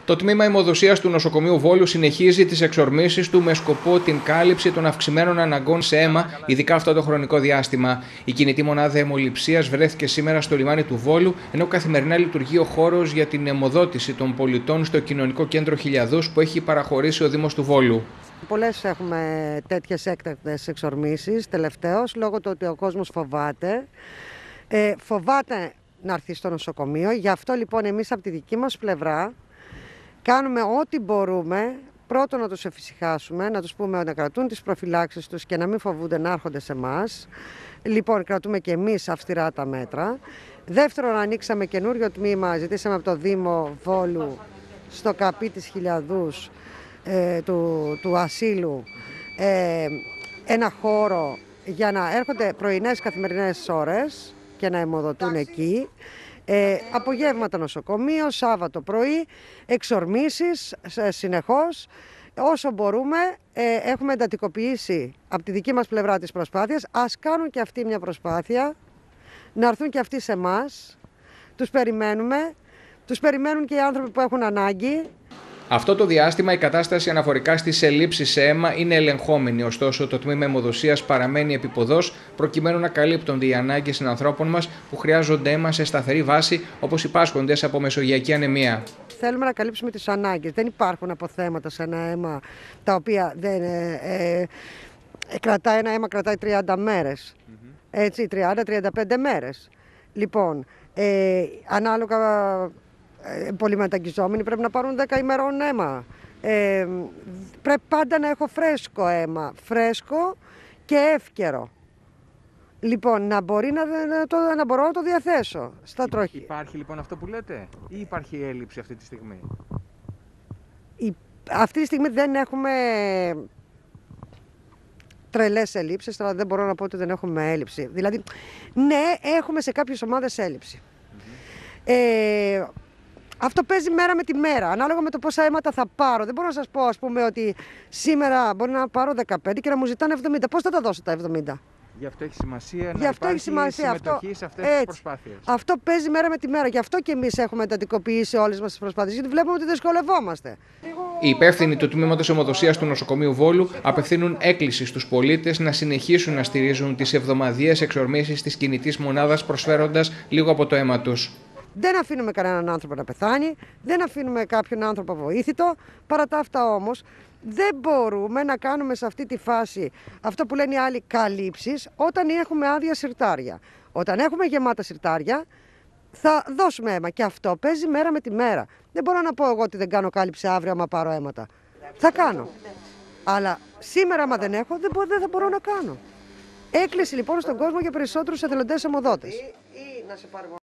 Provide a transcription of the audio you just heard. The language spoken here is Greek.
Το τμήμα αιμοδοσίας του νοσοκομείου Βόλου συνεχίζει τις εξορμήσεις του με σκοπό την κάλυψη των αυξημένων αναγκών σε αίμα, ειδικά αυτό το χρονικό διάστημα. Η κινητή μονάδα αιμοληψίας βρέθηκε σήμερα στο λιμάνι του Βόλου, ενώ καθημερινά λειτουργεί ο χώρος για την αιμοδότηση των πολιτών στο κοινωνικό κέντρο Χιλιαδούς που έχει παραχωρήσει ο Δήμος του Βόλου. Πολλές έχουμε τέτοιες έκτακτες εξορμήσεις τελευταίως, λόγω του ότι ο κόσμος φοβάται. Φοβάται να έρθει στο νοσοκομείο, γι' αυτό λοιπόν εμείς από τη δική μας πλευρά κάνουμε ό,τι μπορούμε, πρώτον να τους εφησυχάσουμε, να τους πούμε να κρατούν τις προφυλάξεις τους και να μην φοβούνται να έρχονται σε εμάς. Λοιπόν, κρατούμε και εμείς αυστηρά τα μέτρα. Δεύτερον, ανοίξαμε καινούριο τμήμα, ζητήσαμε από το Δήμο Βόλου στο ΚΑΠΗ της Χιλιαδούς του ασύλου ένα χώρο για να έρχονται πρωινές καθημερινές ώρες και να αιμοδοτούν εκεί. Απογεύματα νοσοκομείο, Σάββατο πρωί, εξορμήσεις συνεχώς. Όσο μπορούμε έχουμε εντατικοποιήσει από τη δική μας πλευρά τις προσπάθειες. Ας κάνουν και αυτοί μια προσπάθεια, να έρθουν και αυτοί σε εμάς. Τους περιμένουμε, τους περιμένουν και οι άνθρωποι που έχουν ανάγκη. Αυτό το διάστημα η κατάσταση αναφορικά στις ελλείψεις σε αίμα είναι ελεγχόμενη, ωστόσο το τμήμα αιμοδοσίας παραμένει επιποδός προκειμένου να καλύπτονται οι ανάγκες των ανθρώπων μας που χρειάζονται αίμα σε σταθερή βάση, όπως οι πάσχοντες από μεσογειακή ανεμία. Θέλουμε να καλύψουμε τις ανάγκες. Δεν υπάρχουν αποθέματα σε ένα αίμα τα οποία δεν κρατάει ένα αίμα, κρατάει 30 μέρες. Έτσι, 30-35 μέρες. Λοιπόν, ανάλογα πολύ μεταγγιζόμενοι πρέπει να πάρουν 10 ημερών αίμα. Πρέπει πάντα να έχω φρέσκο αίμα, φρέσκο και εύκαιρο. Λοιπόν, να μπορώ να το διαθέσω στα τροχεία. Υπάρχει λοιπόν αυτό που λέτε ή υπάρχει έλλειψη αυτή τη στιγμή? Αυτή τη στιγμή δεν έχουμε τρελές ελλείψεις, αλλά δεν μπορώ να πω ότι δεν έχουμε έλλειψη. Δηλαδή, ναι, έχουμε σε κάποιες ομάδες έλλειψη. Αυτό παίζει μέρα με τη μέρα, ανάλογα με το πόσα αίματα θα πάρω. Δεν μπορώ να σας πω, ας πούμε, ότι σήμερα μπορεί να πάρω 15 και να μου ζητάνε 70. Πώς θα τα δώσω τα 70? Γι' αυτό έχει σημασία να υπάρχει συμμετοχή σε αυτές τις προσπάθειες. Αυτό παίζει μέρα με τη μέρα. Γι' αυτό και εμείς έχουμε εντατικοποιήσει όλες μας τις προσπάθειες, γιατί βλέπουμε ότι δυσκολευόμαστε. Οι υπεύθυνοι του τμήματος αιμοδοσίας του νοσοκομείου Βόλου απευθύνουν έκκληση στους πολίτες να συνεχίσουν να στηρίζουν τις εβδομαδιαίες εξορμήσεις της κινητής μονάδας, προσφέροντας λίγο από το αίμα τους. Δεν αφήνουμε κανέναν άνθρωπο να πεθάνει, δεν αφήνουμε κάποιον άνθρωπο βοήθητο. Παρά τα αυτά όμως, δεν μπορούμε να κάνουμε σε αυτή τη φάση αυτό που λένε οι άλλοι καλύψεις όταν έχουμε άδεια συρτάρια. Όταν έχουμε γεμάτα συρτάρια θα δώσουμε αίμα και αυτό παίζει μέρα με τη μέρα. Δεν μπορώ να πω εγώ ότι δεν κάνω κάλυψη αύριο άμα πάρω αίματα. Θα κάνω. Αλλά σήμερα άμα δεν έχω δεν θα μπορώ να κάνω. Έκκληση λοιπόν στον κόσμο για περισσότερους εθελοντές αιμοδότες.